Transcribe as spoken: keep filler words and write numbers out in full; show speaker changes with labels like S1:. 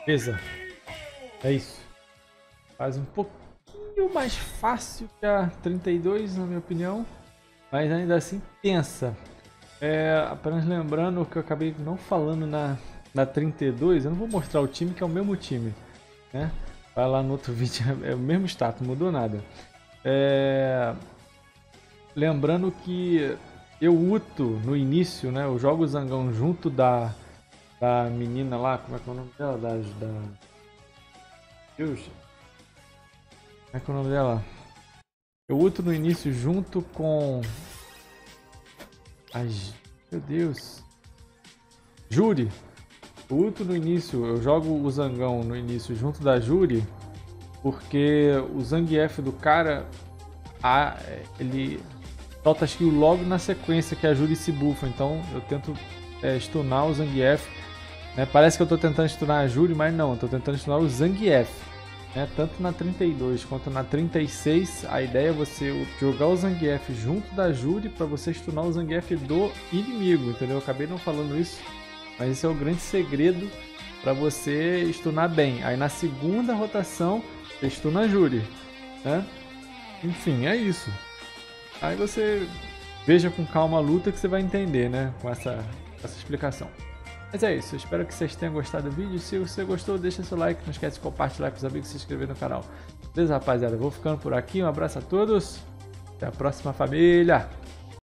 S1: Beleza. É isso. Faz um pouquinho mais fácil que a trinta e dois, na minha opinião. Mas ainda assim tensa. É, apenas lembrando que eu acabei não falando na, na trinta e dois. Eu não vou mostrar o time, que é o mesmo time, né? Vai lá no outro vídeo, é o mesmo status, não mudou nada. É, lembrando que eu uto no início, né? Eu jogo o Zangão junto da, da menina lá, como é que é o nome dela? Da, da... Deus, como é que é o nome dela? Eu uto no início junto com... Ai, meu Deus. Juri. Eu uto no início, eu jogo o Zangão no início junto da Juri, porque o Zangief do cara, a, ele solta acho que logo na sequência que a Juri se bufa, então eu tento é, stunar o Zangief. Né? Parece que eu tô tentando stunar a Juri, mas não, eu tô tentando stunar o Zangief. Né? Tanto na trinta e dois quanto na trinta e seis, a ideia é você jogar o Zangief junto da Juri para você stunar o Zangief do inimigo, entendeu? Eu acabei não falando isso, mas esse é o grande segredo para você stunar bem. Aí na segunda rotação, você stuna a Juri. Né? Enfim, é isso. Aí você veja com calma a luta que você vai entender, né? Com essa, essa explicação. Mas é isso, eu espero que vocês tenham gostado do vídeo. Se você gostou, deixa seu like, não esquece de compartilhar com os amigos e se inscrever no canal. Beleza, rapaziada? Eu vou ficando por aqui, um abraço a todos. Até a próxima, família!